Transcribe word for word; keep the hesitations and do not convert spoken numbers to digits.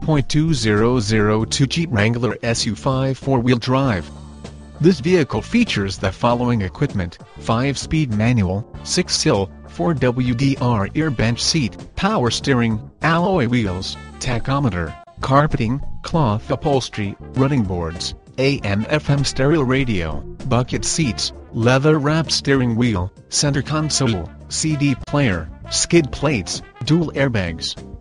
point two thousand two Jeep Wrangler S U five four-wheel drive. This vehicle features the following equipment: five-speed manual, six-sill, four W D R rear bench seat, power steering, alloy wheels, tachometer, carpeting, cloth upholstery, running boards, A M F M stereo radio, bucket seats, leather-wrapped steering wheel, center console, C D player, skid plates, dual airbags.